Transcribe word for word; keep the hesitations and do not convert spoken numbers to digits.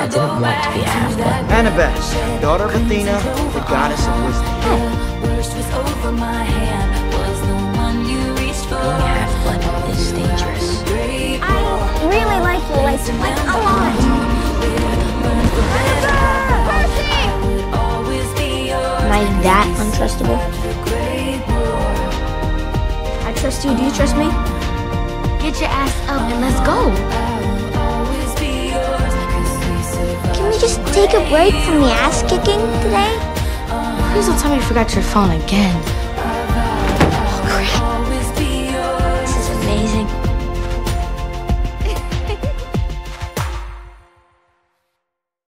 I didn't want to be Anna, but... Annabeth, daughter of Athena, the goddess of wisdom. Being half-blood is dangerous. I really like you, like, like a lot. Percy! Am I that untrustable? I trust you. Do you trust me? Get your ass up and let's go. Can we just take a break from the ass kicking today? Please don't tell me you forgot your phone again. Oh, crap. This is amazing.